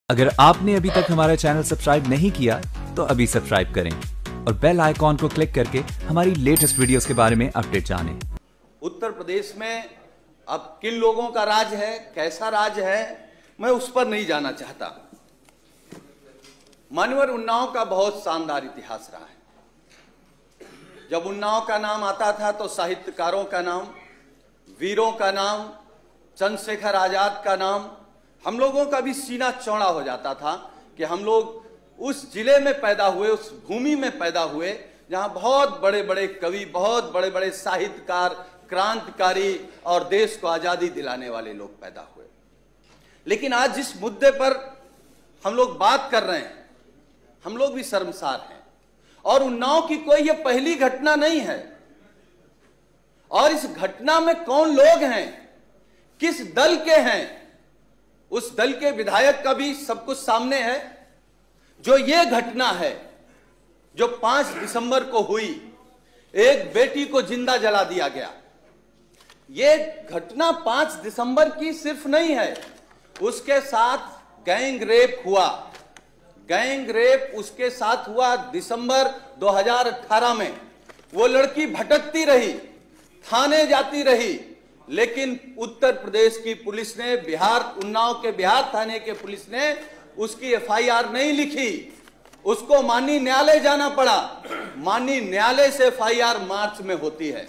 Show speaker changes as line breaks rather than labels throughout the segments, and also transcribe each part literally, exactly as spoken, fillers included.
अगर आपने अभी तक हमारा चैनल सब्सक्राइब नहीं किया तो अभी सब्सक्राइब करें और बेल आइकॉन को क्लिक करके हमारी लेटेस्ट वीडियोस के बारे में अपडेट जानें।
उत्तर प्रदेश में अब किन लोगों का राज है, कैसा राज है, मैं उस पर नहीं जाना चाहता। मानवर उन्नाव का बहुत शानदार इतिहास रहा है। जब उन्नाव का नाम आता था तो साहित्यकारों का नाम, वीरों का नाम, चंद्रशेखर आजाद का नाम, हम लोगों का भी सीना चौड़ा हो जाता था कि हम लोग उस जिले में पैदा हुए, उस भूमि में पैदा हुए जहां बहुत बड़े बड़े कवि, बहुत बड़े बड़े साहित्यकार, क्रांतिकारी और देश को आजादी दिलाने वाले लोग पैदा हुए। लेकिन आज जिस मुद्दे पर हम लोग बात कर रहे हैं, हम लोग भी शर्मसार हैं। और उन्नाव की कोई ये पहली घटना नहीं है। और इस घटना में कौन लोग हैं, किस दल के हैं, उस दल के विधायक का भी सब कुछ सामने है। जो ये घटना है जो पांच दिसंबर को हुई, एक बेटी को जिंदा जला दिया गया, ये घटना पांच दिसंबर की सिर्फ नहीं है, उसके साथ गैंग रेप हुआ। गैंग रेप उसके साथ हुआ दिसंबर दो हज़ार अठारह में। वो लड़की भटकती रही, थाने जाती रही, लेकिन उत्तर प्रदेश की पुलिस ने, बिहार उन्नाव के बिहार थाने के पुलिस ने उसकी एफ आई आर नहीं लिखी। उसको माननीय न्यायालय जाना पड़ा। माननीय न्यायालय से एफ आई आर मार्च में होती है।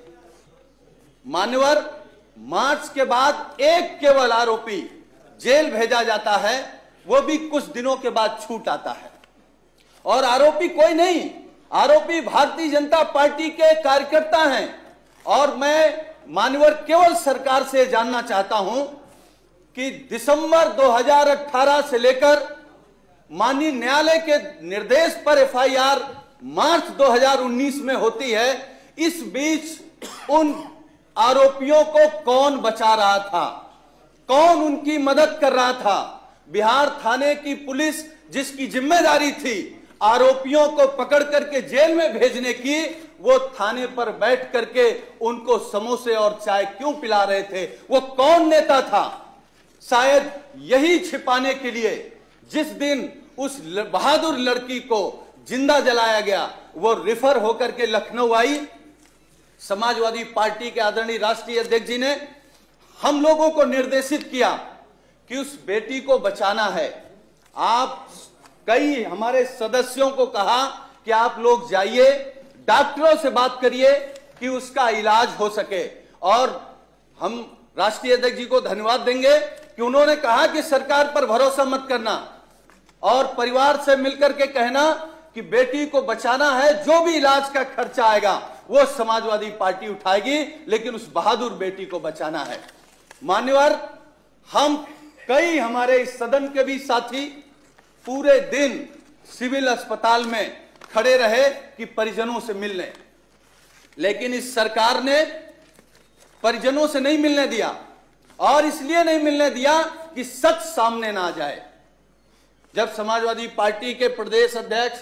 मान्यवर, मार्च के बाद एक केवल आरोपी जेल भेजा जाता है, वो भी कुछ दिनों के बाद छूट आता है। और आरोपी कोई नहीं, आरोपी भारतीय जनता पार्टी के कार्यकर्ता हैं। और मैं मान्यवर केवल सरकार से जानना चाहता हूं कि दिसंबर दो हज़ार अठारह से लेकर माननीय न्यायालय के निर्देश पर एफ आई आर मार्च दो हज़ार उन्नीस में होती है। इस बीच उन आरोपियों को कौन बचा रहा था, कौन उनकी मदद कर रहा था? बिहार थाने की पुलिस, जिसकी जिम्मेदारी थी आरोपियों को पकड़ करके जेल में भेजने की, वो थाने पर बैठ करके उनको समोसे और चाय क्यों पिला रहे थे? वो कौन नेता था? शायद यही छिपाने के लिए जिस दिन उस बहादुर लड़की को जिंदा जलाया गया, वो रिफर होकर के लखनऊ आई। समाजवादी पार्टी के आदरणीय राष्ट्रीय अध्यक्ष जी ने हम लोगों को निर्देशित किया कि उस बेटी को बचाना है। आप कई हमारे सदस्यों को कहा कि आप लोग जाइए, डॉक्टरों से बात करिए कि उसका इलाज हो सके। और हम राष्ट्रीय अध्यक्ष जी को धन्यवाद देंगे कि उन्होंने कहा कि सरकार पर भरोसा मत करना और परिवार से मिलकर के कहना कि बेटी को बचाना है, जो भी इलाज का खर्चा आएगा वो समाजवादी पार्टी उठाएगी, लेकिन उस बहादुर बेटी को बचाना है। मान्यवर, हम कई हमारे इस सदन के भी साथी पूरे दिन सिविल अस्पताल में खड़े रहे कि परिजनों से मिलने, लेकिन इस सरकार ने परिजनों से नहीं मिलने दिया। और इसलिए नहीं मिलने दिया कि सच सामने ना आ जाए। जब समाजवादी पार्टी के प्रदेश अध्यक्ष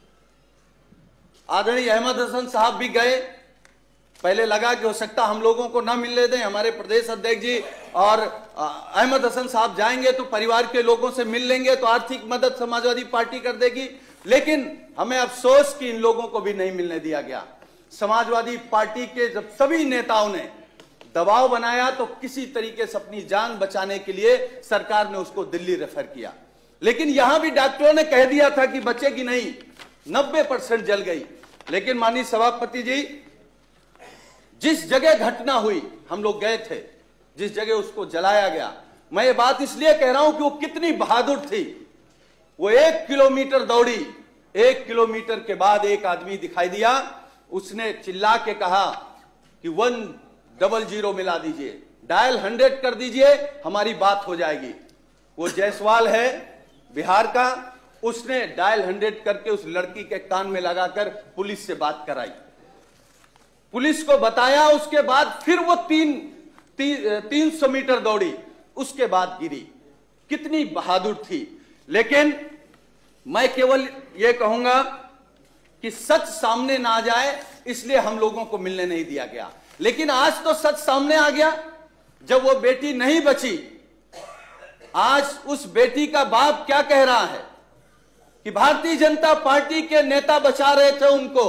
आदरणीय अहमद हसन साहब भी गए, पहले लगा कि हो सकता हम लोगों को ना मिलने दें, हमारे प्रदेश अध्यक्ष जी और अहमद हसन साहब जाएंगे तो परिवार के लोगों से मिल लेंगे तो आर्थिक मदद समाजवादी पार्टी कर देगी। लेकिन हमें अफसोस कि इन लोगों को भी नहीं मिलने दिया गया। समाजवादी पार्टी के जब सभी नेताओं ने दबाव बनाया तो किसी तरीके से अपनी जान बचाने के लिए सरकार ने उसको दिल्ली रेफर किया। लेकिन यहां भी डॉक्टरों ने कह दिया था कि बचेगी नहीं, नब्बे परसेंट जल गई। लेकिन माननीय सभापति जी, जिस जगह घटना हुई हम लोग गए थे, जिस जगह उसको जलाया गया, मैं ये बात इसलिए कह रहा हूं कि वो कितनी बहादुर थी। वो एक किलोमीटर दौड़ी, एक किलोमीटर के बाद एक आदमी दिखाई दिया, उसने चिल्ला के कहा कि वन डबल जीरो मिला दीजिए, डायल हंड्रेड कर दीजिए, हमारी बात हो जाएगी। वो जायसवाल है बिहार का, उसने डायल हंड्रेड करके उस लड़की के कान में लगाकर पुलिस से बात कराई, पुलिस को बताया। उसके बाद फिर वो तीन ती, तीन सौ मीटर दौड़ी, उसके बाद गिरी। कितनी बहादुर थी। लेकिन मैं केवल यह कहूंगा कि सच सामने ना आ जाए, इसलिए हम लोगों को मिलने नहीं दिया गया। लेकिन आज तो सच सामने आ गया। जब वो बेटी नहीं बची आज उस बेटी का बाप क्या कह रहा है कि भारतीय जनता पार्टी के नेता बचा रहे थे उनको,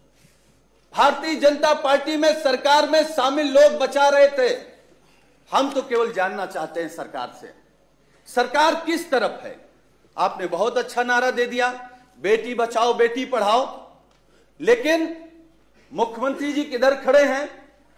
भारतीय जनता पार्टी में सरकार में शामिल लोग बचा रहे थे। हम तो केवल जानना चाहते हैं सरकार से, सरकार किस तरफ है। आपने बहुत अच्छा नारा दे दिया, बेटी बचाओ बेटी पढ़ाओ, लेकिन मुख्यमंत्री जी किधर खड़े हैं?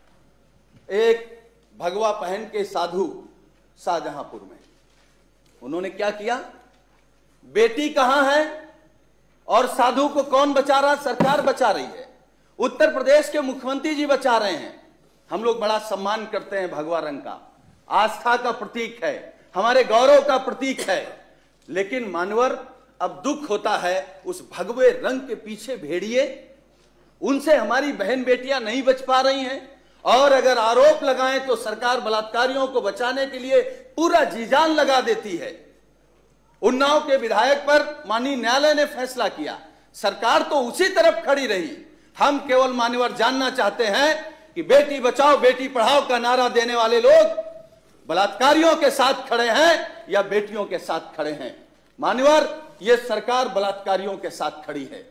एक भगवा पहन के साधु शाहजहांपुर में, उन्होंने क्या किया? बेटी कहां है और साधु को कौन बचा रहा? सरकार बचा रही है। उत्तर प्रदेश के मुख्यमंत्री जी बचा रहे हैं। हम लोग बड़ा सम्मान करते हैं भगवा रंग का, आस्था का प्रतीक है, हमारे गौरव का प्रतीक है। लेकिन मानवर, अब दुख होता है उस भगवे रंग के पीछे भेड़िए, उनसे हमारी बहन बेटियां नहीं बच पा रही हैं। और अगर आरोप लगाएं तो सरकार बलात्कारियों को बचाने के लिए पूरा जी जान लगा देती है। उन्नाव के विधायक पर माननीय न्यायालय ने फैसला किया, सरकार तो उसी तरफ खड़ी रही। हम केवल मान्यवर जानना चाहते हैं कि बेटी बचाओ बेटी पढ़ाओ का नारा देने वाले लोग बलात्कारियों के साथ खड़े हैं या बेटियों के साथ खड़े हैं? मान्यवर, यह सरकार बलात्कारियों के साथ खड़ी है।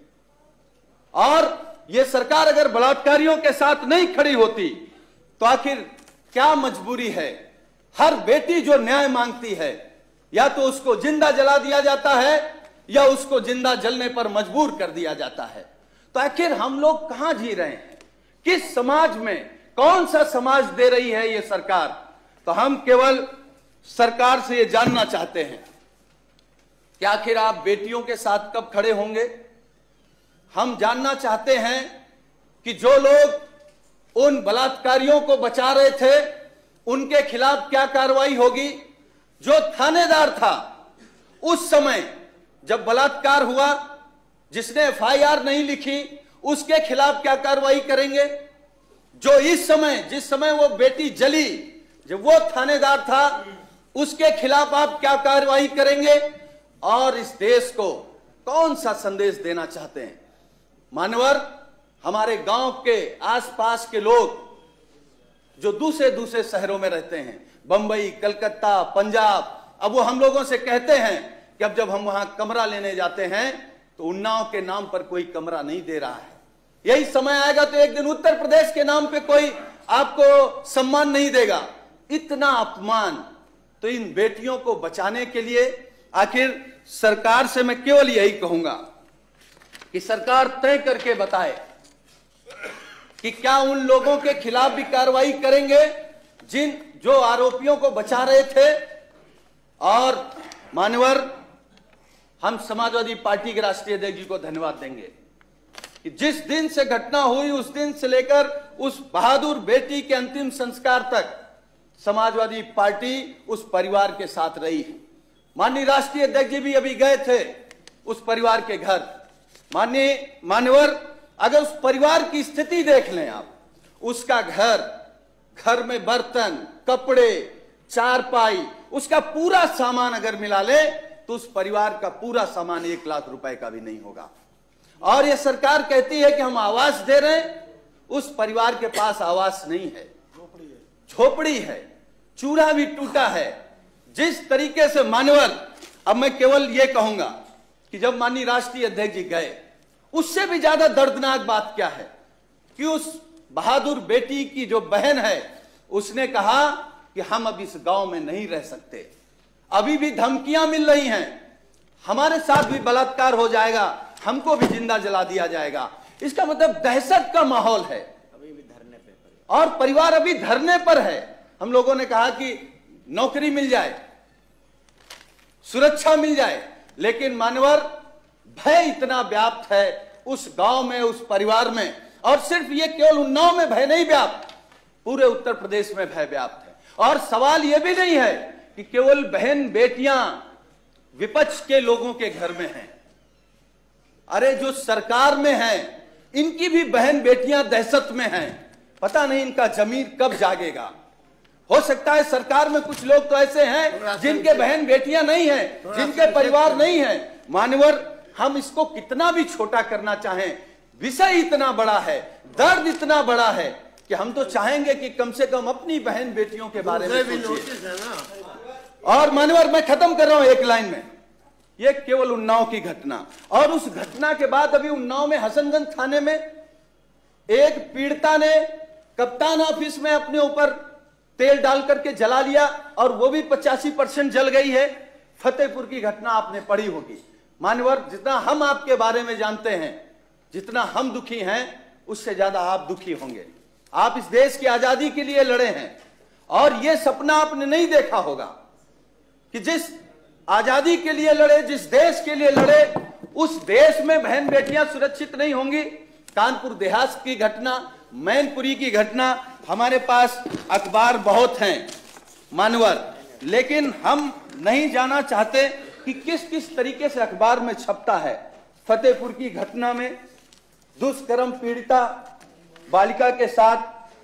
और यह सरकार अगर बलात्कारियों के साथ नहीं खड़ी होती तो आखिर क्या मजबूरी है? हर बेटी जो न्याय मांगती है, या तो उसको जिंदा जला दिया जाता है या उसको जिंदा जलने पर मजबूर कर दिया जाता है। तो आखिर हम लोग कहां जी रहे हैं? किस समाज में, कौन सा समाज दे रही है यह सरकार? तो हम केवल सरकार से यह जानना चाहते हैं कि आखिर आप बेटियों के साथ कब खड़े होंगे? हम जानना चाहते हैं कि जो लोग उन बलात्कारियों को बचा रहे थे उनके खिलाफ क्या कार्रवाई होगी? जो थानेदार था उस समय जब बलात्कार हुआ, जिसने एफ आई आर नहीं लिखी, उसके खिलाफ क्या कार्रवाई करेंगे? जो इस समय, जिस समय वो बेटी जली, जब वो थानेदार था, उसके खिलाफ आप क्या कार्रवाई करेंगे? और इस देश को कौन सा संदेश देना चाहते हैं? मानवर, हमारे गांव के आसपास के लोग जो दूसरे दूसरे शहरों में रहते हैं, बंबई, कलकत्ता, पंजाब, अब वो हम लोगों से कहते हैं कि अब जब हम वहां कमरा लेने जाते हैं तो उन्नाव के नाम पर कोई कमरा नहीं दे रहा है। यही समय आएगा तो एक दिन उत्तर प्रदेश के नाम पे कोई आपको सम्मान नहीं देगा। इतना अपमान। तो इन बेटियों को बचाने के लिए आखिर सरकार से मैं केवल यही कहूंगा कि सरकार तय करके बताए कि क्या उन लोगों के खिलाफ भी कार्रवाई करेंगे जिन जो आरोपियों को बचा रहे थे। और मान्यवर, हम समाजवादी पार्टी के राष्ट्रीय अध्यक्ष जी को धन्यवाद देंगे कि जिस दिन से घटना हुई उस दिन से लेकर उस बहादुर बेटी के अंतिम संस्कार तक समाजवादी पार्टी उस परिवार के साथ रही है। माननीय राष्ट्रीय अध्यक्ष जी भी अभी गए थे उस परिवार के घर। माननीय मान्यवर, अगर उस परिवार की स्थिति देख लें आप, उसका घर, घर में बर्तन, कपड़े, चारपाई, उसका पूरा सामान अगर मिला ले तो उस परिवार का पूरा सामान एक लाख रुपए का भी नहीं होगा। और यह सरकार कहती है कि हम आवास दे रहे हैं, उस परिवार के पास आवास नहीं है, झोपड़ी है, चूल्हा भी टूटा है। जिस तरीके से मान्यवर, अब मैं केवल यह कहूंगा कि जब माननीय राष्ट्रीय अध्यक्ष जी गए, उससे भी ज्यादा दर्दनाक बात क्या है कि उस बहादुर बेटी की जो बहन है उसने कहा कि हम अब इस गांव में नहीं रह सकते, अभी भी धमकियां मिल रही हैं, हमारे साथ भी बलात्कार हो जाएगा, हमको भी जिंदा जला दिया जाएगा। इसका मतलब दहशत का माहौल है। अभी भी धरने पे और परिवार अभी धरने पर है। हम लोगों ने कहा कि नौकरी मिल जाए, सुरक्षा मिल जाए, लेकिन मानवर, भय इतना व्याप्त है उस गांव में, उस परिवार में। और सिर्फ ये केवल उन्नाव में भय नहीं व्याप्त, पूरे उत्तर प्रदेश में भय व्याप्त है। और सवाल यह भी नहीं है कि केवल बहन बेटियां विपक्ष के लोगों के घर में हैं। अरे जो सरकार में हैं, इनकी भी बहन बेटियां दहशत में हैं। पता नहीं इनका जमीर कब जागेगा। हो सकता है सरकार में कुछ लोग तो ऐसे हैं जिनके बहन बेटियां नहीं हैं, जिनके परिवार नहीं हैं। मान्यवर, हम इसको कितना भी छोटा करना चाहें, विषय इतना बड़ा है, दर्द इतना बड़ा है कि हम तो चाहेंगे कि कम से कम अपनी बहन बेटियों के बारे में सोचिए। और मान्यवर मैं खत्म कर रहा हूं एक लाइन में, ये केवल उन्नाव की घटना। और उस घटना के बाद अभी उन्नाव में हसनगंज थाने में एक पीड़िता ने कप्तान ऑफिस में अपने ऊपर तेल डाल करके जला लिया और वो भी पचासी परसेंट जल गई है। फतेहपुर की घटना आपने पढ़ी होगी। मान्यवर, जितना हम आपके बारे में जानते हैं, जितना हम दुखी हैं, उससे ज्यादा आप दुखी होंगे। आप इस देश की आजादी के लिए लड़े हैं और यह सपना आपने नहीं देखा होगा कि जिस आजादी के लिए लड़े, जिस देश के लिए लड़े, उस देश में बहन बेटियां सुरक्षित नहीं होंगी। कानपुर देहात की घटना, मैनपुरी की घटना, हमारे पास अखबार बहुत हैं मानवर, लेकिन हम नहीं जाना चाहते कि किस किस तरीके से अखबार में छपता है। फतेहपुर की घटना में दुष्कर्म पीड़िता बालिका के साथ,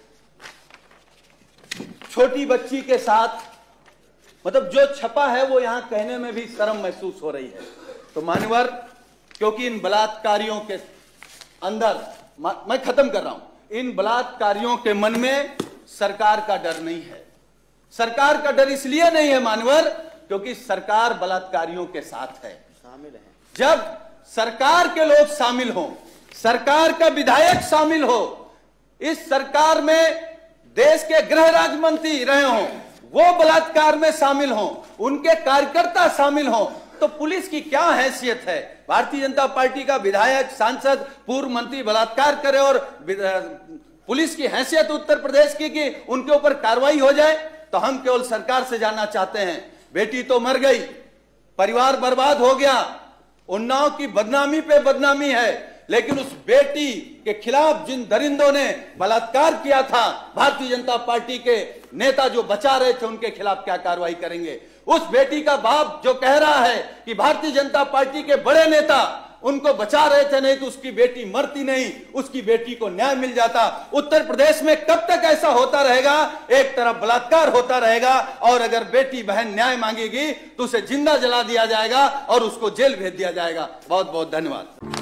छोटी बच्ची के साथ, मतलब जो छपा है वो यहां कहने में भी शर्म महसूस हो रही है। तो मान्यवर, क्योंकि इन बलात्कारियों के अंदर, मैं खत्म कर रहा हूं, इन बलात्कारियों के मन में सरकार का डर नहीं है। सरकार का डर इसलिए नहीं है मान्यवर, क्योंकि सरकार बलात्कारियों के साथ है, शामिल है। जब सरकार के लोग शामिल हों, सरकार का विधायक शामिल हो, इस सरकार में देश के गृह राज्य मंत्री रहे हों, वो बलात्कार में शामिल हों, उनके कार्यकर्ता शामिल हों, तो पुलिस की क्या हैसियत है? भारतीय जनता पार्टी का विधायक, सांसद, पूर्व मंत्री बलात्कार करे और पुलिस की हैसियत उत्तर प्रदेश की कि उनके ऊपर कार्रवाई हो जाए? तो हम केवल सरकार से जानना चाहते हैं, बेटी तो मर गई, परिवार बर्बाद हो गया, उन्नाव की बदनामी पे बदनामी है, लेकिन उस बेटी के खिलाफ जिन दरिंदों ने बलात्कार किया था, भारतीय जनता पार्टी के नेता जो बचा रहे थे, उनके खिलाफ क्या कार्रवाई करेंगे? उस बेटी का बाप जो कह रहा है कि भारतीय जनता पार्टी के बड़े नेता उनको बचा रहे थे, नहीं तो उसकी बेटी मरती नहीं, उसकी बेटी को न्याय मिल जाता। उत्तर प्रदेश में कब तक ऐसा होता रहेगा? एक तरफ बलात्कार होता रहेगा और अगर बेटी बहन न्याय मांगेगी तो उसे जिंदा जला दिया जाएगा और उसको जेल भेज दिया जाएगा। बहुत बहुत धन्यवाद।